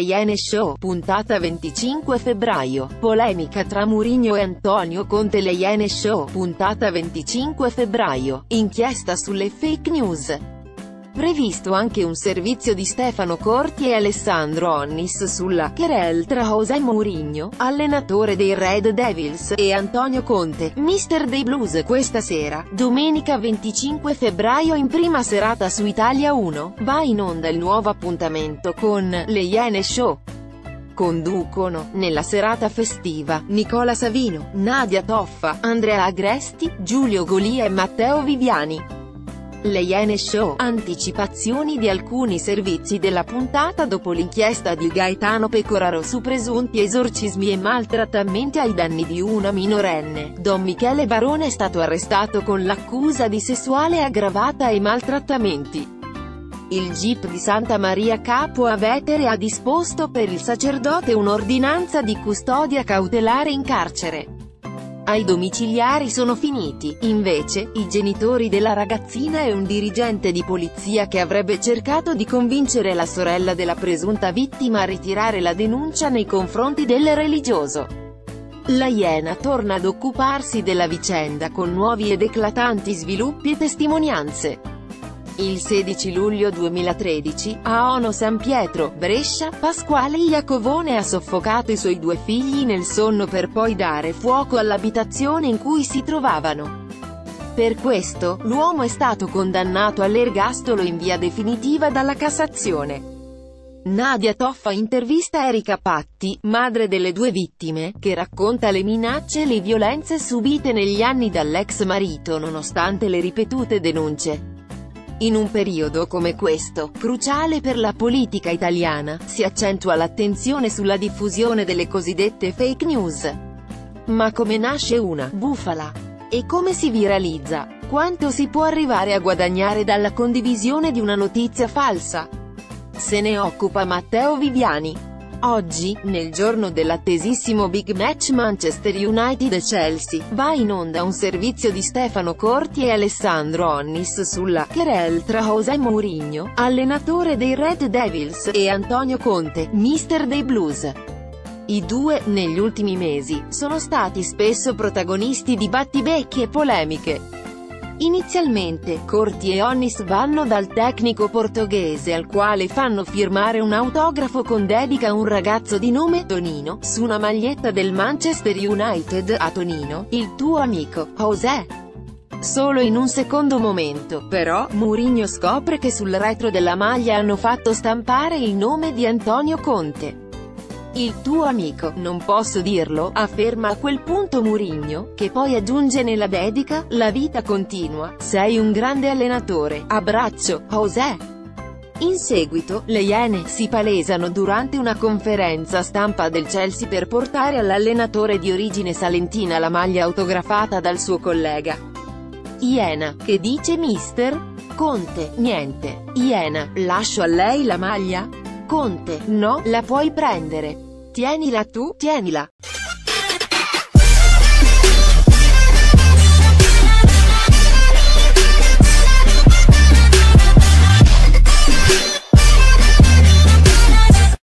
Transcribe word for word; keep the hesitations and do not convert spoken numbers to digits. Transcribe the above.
Iene Show, puntata venticinque febbraio, polemica tra Mourinho e Antonio Conte. Le Iene Show, puntata venticinque febbraio, inchiesta sulle fake news. Previsto anche un servizio di Stefano Corti e Alessandro Onnis sulla querel tra José Mourinho, allenatore dei Red Devils, e Antonio Conte, mister dei Blues. Questa sera, domenica venticinque febbraio, in prima serata su Italia uno, va in onda il nuovo appuntamento con Le Iene Show. Conducono, nella serata festiva, Nicola Savino, Nadia Toffa, Andrea Agresti, Giulio Golia e Matteo Viviani. Le Iene Show, anticipazioni di alcuni servizi della puntata dopo l'inchiesta di Gaetano Pecoraro su presunti esorcismi e maltrattamenti ai danni di una minorenne. Don Michele Barone è stato arrestato con l'accusa di sessuale aggravata e maltrattamenti. Il G I P di Santa Maria Capua Vetere ha disposto per il sacerdote un'ordinanza di custodia cautelare in carcere. Ai domiciliari sono finiti, invece, i genitori della ragazzina e un dirigente di polizia che avrebbe cercato di convincere la sorella della presunta vittima a ritirare la denuncia nei confronti del religioso. La Iena torna ad occuparsi della vicenda con nuovi ed eclatanti sviluppi e testimonianze. Il sedici luglio duemilatredici, a Ono San Pietro, Brescia, Pasquale Iacovone ha soffocato i suoi due figli nel sonno per poi dare fuoco all'abitazione in cui si trovavano. Per questo, l'uomo è stato condannato all'ergastolo in via definitiva dalla Cassazione. Nadia Toffa intervista Erika Patti, madre delle due vittime, che racconta le minacce e le violenze subite negli anni dall'ex marito nonostante le ripetute denunce. In un periodo come questo, cruciale per la politica italiana, si accentua l'attenzione sulla diffusione delle cosiddette fake news. Ma come nasce una bufala? E come si viralizza? Quanto si può arrivare a guadagnare dalla condivisione di una notizia falsa? Se ne occupa Matteo Viviani. Oggi, nel giorno dell'attesissimo big match Manchester United-Chelsea, va in onda un servizio di Stefano Corti e Alessandro Onnis sulla querel tra José Mourinho, allenatore dei Red Devils, e Antonio Conte, mister dei Blues. I due, negli ultimi mesi, sono stati spesso protagonisti di battibecchi e polemiche. Inizialmente, Corti e Onnis vanno dal tecnico portoghese al quale fanno firmare un autografo con dedica a un ragazzo di nome Tonino, su una maglietta del Manchester United. A Tonino, il tuo amico, José. Solo in un secondo momento, però, Mourinho scopre che sul retro della maglia hanno fatto stampare il nome di Antonio Conte. Il tuo amico, non posso dirlo, afferma a quel punto Mourinho, che poi aggiunge nella dedica, la vita continua, sei un grande allenatore, abbraccio, José. In seguito, le Iene si palesano durante una conferenza stampa del Chelsea per portare all'allenatore di origine salentina la maglia autografata dal suo collega. Iena, che dice mister? Conte, niente. Iena, lascio a lei la maglia? Conte, no, la puoi prendere. Tienila tu, tienila.